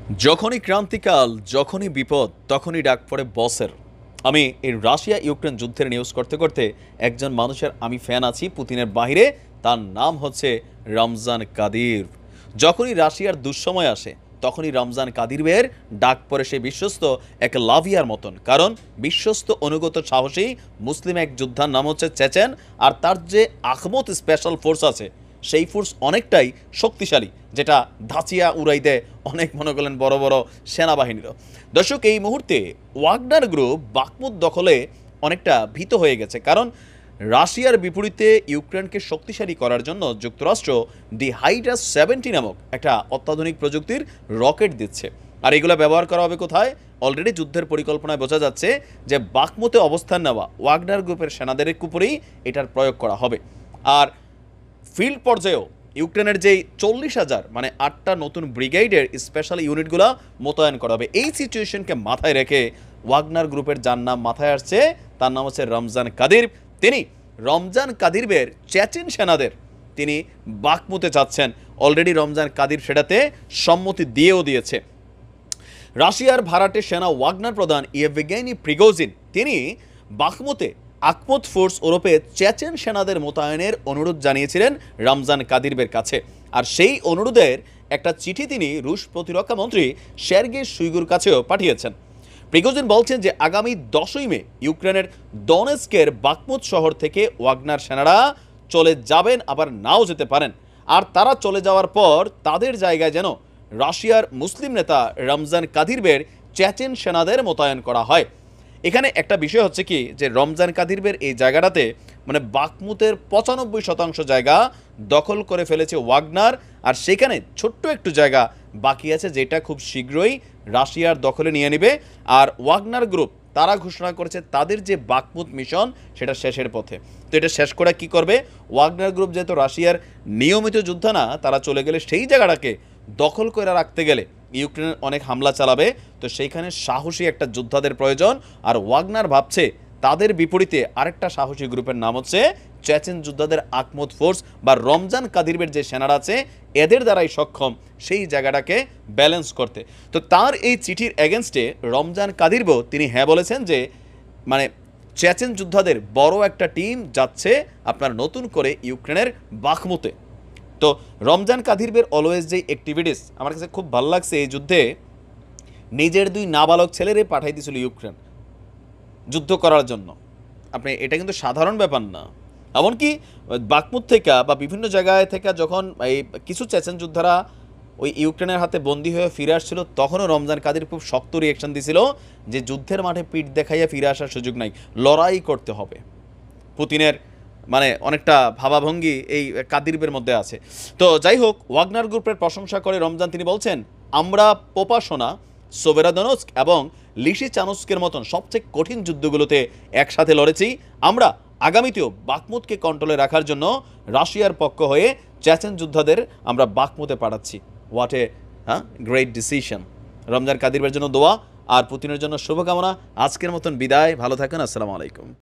যখনই ক্রান্তিকাল, যখনই বিপদ, তখনই ডাক পড়ে বসের। আমি এই রাশিয়া ইউক্রেন যুদ্ধের নিউজ করতে করতে একজন মানুষের আমি ফ্যান আছি পুতিনের বাইরে, তার নাম হচ্ছে রমজান কাদির। যখনই রাশিয়ার দুঃসময় আসে তখনই রমজান কাদিরের ডাক পড়ে সেই বিশ্বস্ত এক লাভিয়ার মতন, কারণ বিশ্বস্ত অনুগত সাহসী মুসলিম এক যোদ্ধার নাম হচ্ছে চেচেন। আর তার যে আহমদ স্পেশাল ফোর্স আছে সেই ফোর্স অনেকটাই শক্তিশালী, যেটা ধাঁচিয়া উড়াই দেয় অনেক মনে করলেন বড় বড় সেনাবাহিনীরও। দর্শক, এই মুহূর্তে ওয়াগনার গ্রুপ বাকমুত দখলে অনেকটা ভীত হয়ে গেছে, কারণ রাশিয়ার বিপরীতে ইউক্রেনকে শক্তিশালী করার জন্য যুক্তরাষ্ট্র দি হাইড্রাস 70 নামক একটা অত্যাধুনিক প্রযুক্তির রকেট দিচ্ছে। আর এগুলো ব্যবহার করা হবে কোথায়? অলরেডি যুদ্ধের পরিকল্পনায় বোঝা যাচ্ছে যে বাকমুতে অবস্থান নেওয়া ওয়াগনার গ্রুপের সেনাদের উপরেই এটার প্রয়োগ করা হবে। আর ফিল্ড পর্যায়েও ইউক্রেনের যেই 40,000 মানে 8টা নতুন ব্রিগেডের স্পেশাল ইউনিটগুলো মোতায়েন করা হবে। এই সিচুয়েশনকে মাথায় রেখে ওয়াগনার গ্রুপের যার নাম মাথায় আসছে তার নাম হচ্ছে রমজান কাদির। তিনি রমজান কাদিরের চেচেন সেনাদের তিনি বাকমুতে যাচ্ছেন। অলরেডি রমজান কাদির সেটাতে সম্মতি দিয়েও দিয়েছে। রাশিয়ার ভাড়াটে সেনা ওয়াগনার প্রধান ইয়েভগেনি প্রিগোজিন তিনি বাকমুতে আহমদ ফোর্স ওরফে চেচেন সেনাদের মোতায়েনের অনুরোধ জানিয়েছিলেন রমজান কাদিরের কাছে। আর সেই অনুরোধের একটা চিঠি তিনি রুশ প্রতিরক্ষা মন্ত্রী সের্গেই শুইগুর কাছেও পাঠিয়েছেন। প্রিগোজিন বলছেন যে আগামী 10ই মে ইউক্রেনের দনেস্কের বাকমুত শহর থেকে ওয়াগনার সেনারা চলে যাবেন, আবার নাও যেতে পারেন। আর তারা চলে যাওয়ার পর তাদের জায়গায় যেন রাশিয়ার মুসলিম নেতা রমজান কাদিরের চেচেন সেনাদের মোতায়েন করা হয়। এখানে একটা বিষয় হচ্ছে কি, যে রমজান কাদিরের এই জায়গাটাতে মানে বাকমুতের 95% জায়গা দখল করে ফেলেছে ওয়াগনার, আর সেখানে ছোট্ট একটু জায়গা বাকি আছে যেটা খুব শীঘ্রই রাশিয়ার দখলে নিয়ে নেবে। আর ওয়াগনার গ্রুপ তারা ঘোষণা করেছে তাদের যে বাকমুত মিশন সেটা শেষের পথে। তো এটা শেষ করে কি করবে? ওয়াগনার গ্রুপ যেহেতু রাশিয়ার নিয়মিত যোদ্ধা না, তারা চলে গেলে সেই জায়গাটাকে দখল করে রাখতে গেলে ইউক্রেন অনেক হামলা চালাবে। তো সেইখানে সাহসী একটা যোদ্ধাদের প্রয়োজন। আর ওয়াগনার ভাবছে তাদের বিপরীতে আরেকটা সাহসী গ্রুপের নাম হচ্ছে চেচেন যোদ্ধাদের আহমদ ফোর্স বা রমজান কাদিরের যে সেনারা আছে এদের দ্বারাই সক্ষম সেই জায়গাটাকে ব্যালেন্স করতে। তো তার এই চিঠির এগেনস্টে রমজান কাদিরও তিনি হ্যাঁ বলেছেন যে মানে চেচেন যোদ্ধাদের বড় একটা টিম যাচ্ছে আপনার নতুন করে ইউক্রেনের বাকমুতে। তো রমজান কাদিরের অলওয়েজ যে অ্যাক্টিভিটিস আমার কাছে খুব ভালো লাগছে। এই যুদ্ধে নিজের 2 নাবালক ছেলেরে পাঠাই দিয়েছিল ইউক্রেন যুদ্ধ করার জন্য। আপনি এটা কিন্তু সাধারণ ব্যাপার না। এমনকি বাকমুত থেকে বা বিভিন্ন জায়গায় থেকে যখন এই কিছু চেচেন যোদ্ধারা ওই ইউক্রেনের হাতে বন্দী হয়ে ফিরে আসছিল, তখনও রমজান কাদির খুব শক্ত রিয়েকশন দিছিল যে যুদ্ধের মাঠে পিঠ দেখাইয়া ফিরে আসার সুযোগ নাই, লড়াই করতে হবে। পুতিনের মানে অনেকটা ভাবাভঙ্গি এই কাদিরের মধ্যে আছে। তো যাই হোক, ওয়াগনার গ্রুপের প্রশংসা করে রমজান তিনি বলছেন, আমরা পোপাসোনা, সোভেরাদনস্ক এবং লিসিচানস্কের মতন সবচেয়ে কঠিন যুদ্ধগুলোতে একসাথে লড়েছি। আমরা আগামীতেও বাকমুতকে কন্ট্রোলে রাখার জন্য রাশিয়ার পক্ষ হয়ে চেচেন যোদ্ধাদের আমরা বাকমুতে পাঠাচ্ছি। What a great decision. Ramzan কাদিরের জন্য দোয়া আর পুতিনের জন্য শুভকামনা। আজকের মতন বিদায়, ভালো থাকুন, আসসালামু আলাইকুম।